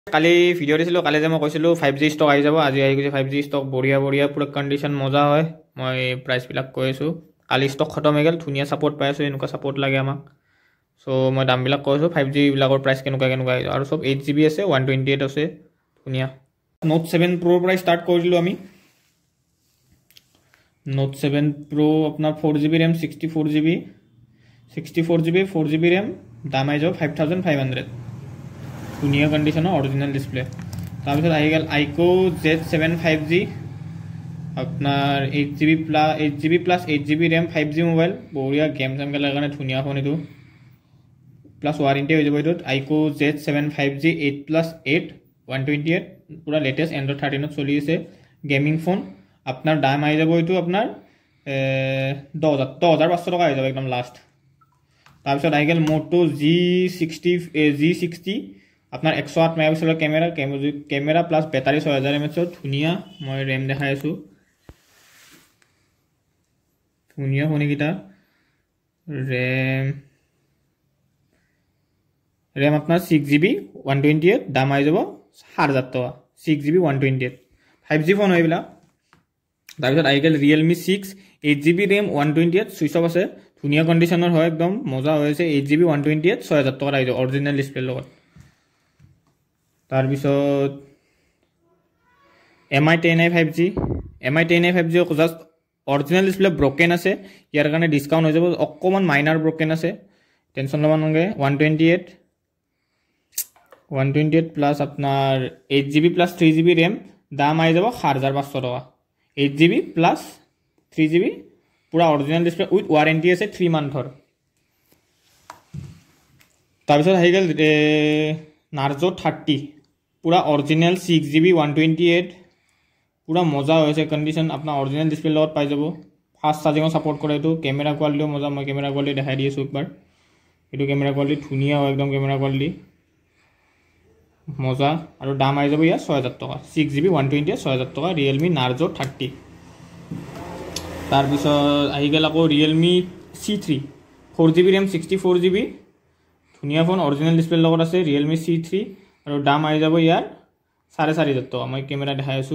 কালি video দিছিলো কালি যে মই কৈছিলো 5G ষ্টক আহি যাব আজি আহি গৈছে 5G ষ্টক বঢ়িয়া বঢ়িয়া পুৰা কন্ডিশন মজা হয় মই প্ৰাইস বিলাক কৈ আছো কালি ষ্টক খতম হৈ গল ধুনিয়া সাপোর্ট পাই আছো এনেকুৱা সাপোর্ট লাগে আমাক সো মই দাম বিলাক কৈছো 5G বিলাকৰ প্ৰাইস কেনেকুৱা আৰু সব 8GB আছে 128 আছে ধুনিয়া Note 7 Pro প্ৰাইস স্টার্ট কৰিলো আমি Note 7 Pro আপোনাৰ 4GB RAM 64GB 4GB RAM দাম আই যাব 5500 दुनिया कंडीशन ओरिजिनल डिस्प्ले तार आहि गल आइको Z7 5G अपना 8GB plus 8GB RAM 5G mobile बढ़िया गेम सेम खेलार कारण धुनिया फोन यू प्लस वारेंटी हो जाए आइको Z7 5G 8+8 128 पूरा लेटेस्ट एंड्रॉइड 13 चलि आछे गेमिंग फोन अपना दाम आई जाब यू अपना 10,500 टका आ एकदम लास्ट तार आहि गल मोटो G60 আপনার 108 মেগাপিক্সেলৰ ক্যামেরা প্লাস ব্যাটারি 6000 mAh ধুনিয়া মই RAM দেখাই আছো ধুনিয়া ফোন কিটা RAM আপনার 6GB 128 দাম আই যাব 7000 টাকা 6GB 128 5G ফোন হইবলা তাৰপিছত আই গেল Realme 6 8GB RAM 128 switch off আছে ধুনিয়া কন্ডিশনৰ হয় একদম মজা হৈছে 8GB 128 6000 টাকা আই যাব অৰিজিনাল ডিসপ্লে লগত तार पिছত MI 10i 5G just original display broken আছে ইয়ার কারণে ডিসকাউন্ট হৈ যাব অকমান মাইনার ব্রোকেন আছে টেনশন লবা নগে 128 প্লাস আপনার 8GB প্লাস 3GB RAM দাম আই যাব 7500 টাকা 8GB প্লাস 3GB পুরা অরিজিনাল ডিসপ্লে উইথ ওয়ারেন্টি আছে 3 মান্থৰ তার পিছত হৈ গল Narzo 30 पूरा ओरिजिनल 6GB 128 पूरा मजा होइसे कंडीशन अपना ओरिजिनल डिस्प्ले লগত পাই যাব ফাস্ট চার্জিং সাপোর্ট কৰে এটো ক্যামেরা কোয়ালিটি মজা মই ক্যামেরা কোয়ালিটি দেখাই দিছো একবার এটো ক্যামেরা কোয়ালিটি ধুনিয়া হয় একদম ক্যামেরা কোয়ালিটি মজা আৰু দাম আই যাব ইয়া 6000 টাকা 6GB 128 6000 টাকা Realme Narzo 30 তাৰ পিছত আহি গেল আকৌ Realme C3 4GB RAM 64GB ধুনিয়া ফোন অরিজিনাল ডিসপ্লে লগত আছে Realme C3 আৰু দাম আই যাব ইয়াৰ 4500 টাকা মই ক্যামেরা দেখাই আছো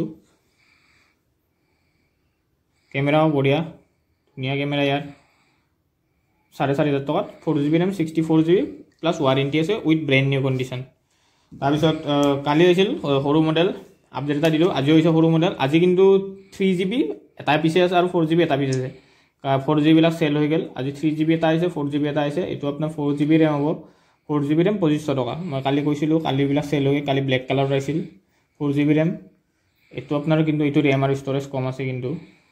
ক্যামেরাও বঢ়িয়া ধুনিয়া ক্যামেরা ইয়াৰ 4500 টাকা 4GB RAM 64GB plus warranty আছে উইথ ব্র্যান্ড নিউ কন্ডিশন তাৰ পিছত কালি হৈছিল সৰু মডেল আপডেট এটা দিলো আজি হৈছে সৰু মডেল আজি কিন্তু 3GB এটা পিছে আছে আৰু 4GB এটা পিছে আছে 4GB বিলাক সেল হৈ গেল আজি 3GB এটা আছে 4GB এটা আছে এটো আপোনাৰ 4GB RAM হ'ব 4GB RAM 2500 টাকা মই কালি কৈছিলো কালি বিলাক সেল হৈ কালি ব্ল্যাক কালার ৰাইছিল 4GB RAM এটো আপোনাৰ কিন্তু এটো RAM আৰু স্টোরেজ কম আছে কিন্তু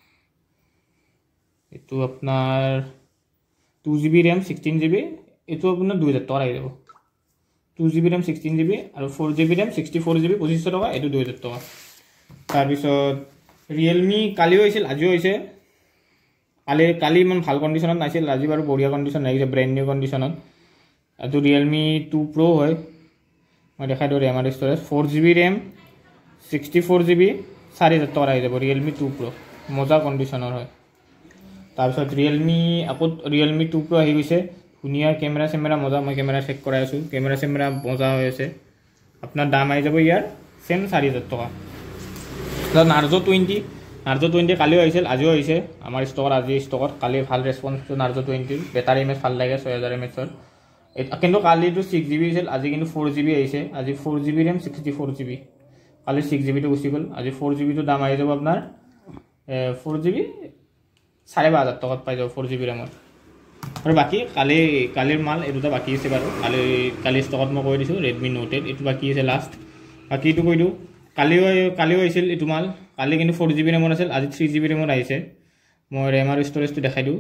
এটো আপোনাৰ 2GB RAM 16GB এটো আপোনাৰ 2000 টাকা আই যাব 2GB RAM 16GB আৰু 4GB RAM 64GB 2500 টাকা এটো 2000 টাকা তাৰ পিছত Realme কালি হৈছিল আজি হৈছে কালি ইমান ভাল কন্ডিশনত নাছিল আজি বাৰু বঢ়িয়া কন্ডিশন লাগিছে ব্র্যান্ড নিউ কন্ডিশনত এটো Realme 2 Pro হয় মই দেখাই দিও RAM আৰু স্টোরেজ 4GB RAM 64GB 4000 টাকা আই যাব Realme 2 Pro মজা কন্ডিশনৰ হয় তাৰ পিছত Realme 2 Pro আহি গৈছে ধুনিয়া ক্যামেরা মজা মই ক্যামেরা চেক কৰাই আছো ক্যামেরা মজা হৈ আছে আপোনাৰ দাম আই যাব ইয়াৰ সেম 4000 টাকা Narzo 20 কালিও আহিছিল আজিও আহিছে আমাৰ ষ্টকৰ আজি ষ্টকত কালি ভাল ৰেসপন্স Narzo 20 ব্যাটারি এমএচ ভাল লাগে 6000 mAh কিন্তু কালি তো 6GB আছিল আজি কিন্তু 4GB আহিছে আজি 4GB RAM 64GB কালি 6GB তো গুছি গল আজি 4GB তো দাম আই যাব আপোনাৰ 4GB 5500 টাকাত পাই যাব 4GB RAM আৰু বাকি কালিৰ মাল এটো বাকি আছে বাৰু কালি ষ্টকত মই কৈ দিছো Redmi Note 8 এটো বাকি আছে লাষ্ট বাকি এটো কৈ দিও কালিও আহিছিল এটো মাল কালি কিন্তু 4GB RAM আছিল আজি 3GB RAM আহিছে মই RAM আৰু স্টোরেজটো দেখাই দিও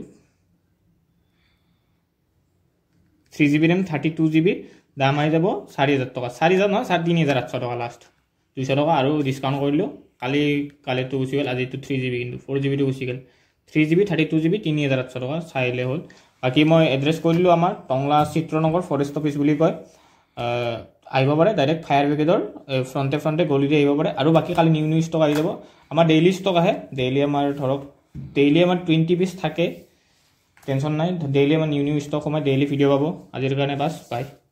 3GB RAM 32GB দাম আই যাব 4000 টাকা 4000 নহয় 3800 টাকা লাষ্ট 200 টাকা আৰু ডিসকাউন্ট কৰিলো কালি তো গুছি গল আজি তো 3GB কিন্তু 4GB তো গুছি গল 3GB 32GB 3800 টাকা চাইলে হল বাকি মই এড্ৰেছ কৰিলো আমাৰ টংলা চিত্ৰনগৰ ফৰেষ্ট অফিস বুলি কয় আহিব পাৰে ডাইৰেক্ট ফায়াৰ ব্ৰিগেডৰ ফ্ৰন্টে গলিতে আহিব পাৰে আৰু বাকি কালি নিউ ষ্টক আহি যাব আমাৰ ডেইলি ষ্টক আহে ডেইলি আমাৰ ধৰক ডেইলি আমাৰ 20 পিস থাকে টেনশন নাই ডেইলি আমাৰ নিউ ষ্টক সময় ডেইলি ভিডিও পাবো আজিৰ কাৰণে বাস বাই